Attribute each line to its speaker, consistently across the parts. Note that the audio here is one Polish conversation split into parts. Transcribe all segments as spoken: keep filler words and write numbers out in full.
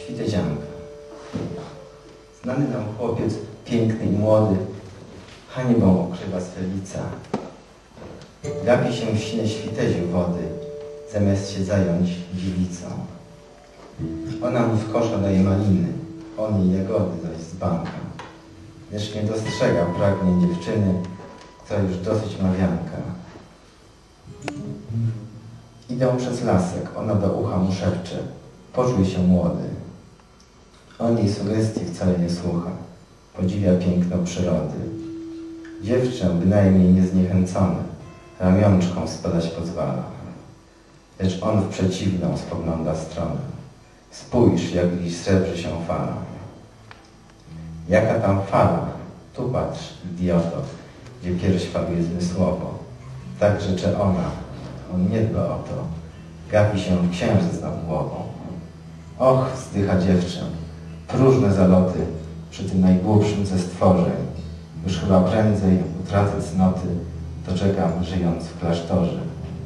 Speaker 1: Świtezianka. Znany nam chłopiec, piękny i młody, hańbą okrywa swe lica. Gapi się w sine świteziu wody, zamiast się zająć dziewicą. Ona mu z kosza daje maliny, on jej jagody zaś z banka. Lecz nie dostrzega pragnień dziewczyny, która już dosyć ma wianka. Idą przez lasek, ona do ucha mu szepcze: poczuj się młody. On jej sugestii wcale nie słucha, podziwia piękno przyrody. Dziewczę bynajmniej niezniechęcony, ramionczką spadać pozwala. Lecz on w przeciwną spogląda stronę. Spójrz, jak dziś srebrzy się fala. Jaka tam fala? Tu patrz, idioto, gdzie pierś faluje zmysłowo. Tak rzecze ona, on nie dba o to, gapi się w księżyc nad głową. Och, wzdycha dziewczę, próżne zaloty przy tym najgłupszym ze stworzeń. Już chyba prędzej utracę cnoty, to czekam, żyjąc w klasztorze.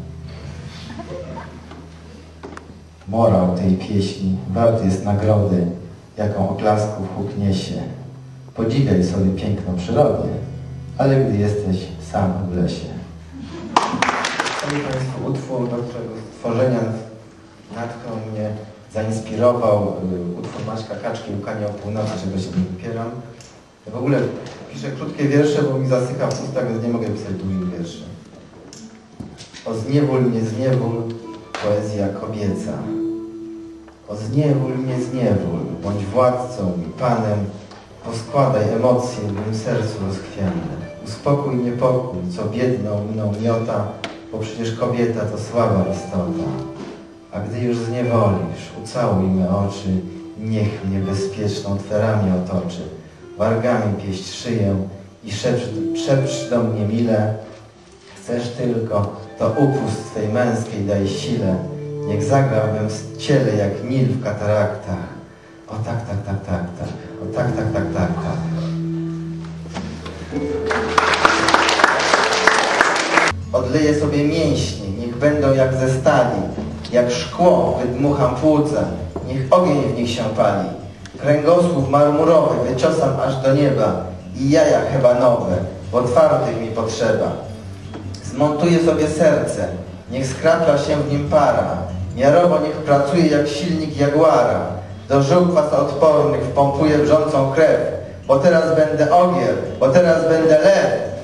Speaker 1: Morał tej pieśni wart jest nagrody, jaką oklasków huk niesie. Podziwiaj sobie piękno przyrody, ale gdy jesteś sam w lesie. Szanowni Państwo, utwór, do którego stworzenia natchnął mnie, zainspirował utwór Maćka Kaczki Łkanie o północy, czego się nie wypieram. Ja w ogóle piszę krótkie wiersze, bo mi zasycha w ustach, więc nie mogę pisać długich wierszy. O zniewól mnie zniewól, poezja kobieca. O zniewól mnie zniewól, bądź władcą i panem, poskładaj emocje w mym sercu rozchwiane. Uspokój niepokój, co biedną miną miota, bo przecież kobieta to słaba istota. A gdy już zniewolisz, ucałuj me oczy, niech mnie bezpieczną Twe ramię otoczy. Wargami pieść szyję i szepcz, szepcz do mnie mile. Chcesz tylko, to upust Twej męskiej daj sile. Niech zagrałbym w ciele jak Nil w kataraktach. O tak, tak, tak, tak, tak. O tak, tak, tak, tak, tak. Odleję sobie mięśnie, niech będą jak ze stali. Jak szkło wydmucham płuca, niech ogień w nich się pali. Kręgosłup marmurowy wyciosam aż do nieba i jaja hebanowe, bo twardych mi potrzeba. Zmontuję sobie serce, niech skrapla się w nim para. Miarowo niech pracuje jak silnik jaguara. Do żył kwasoodpornych wpompuję wrzącą krew, bo teraz będę ogier, bo teraz będę lew.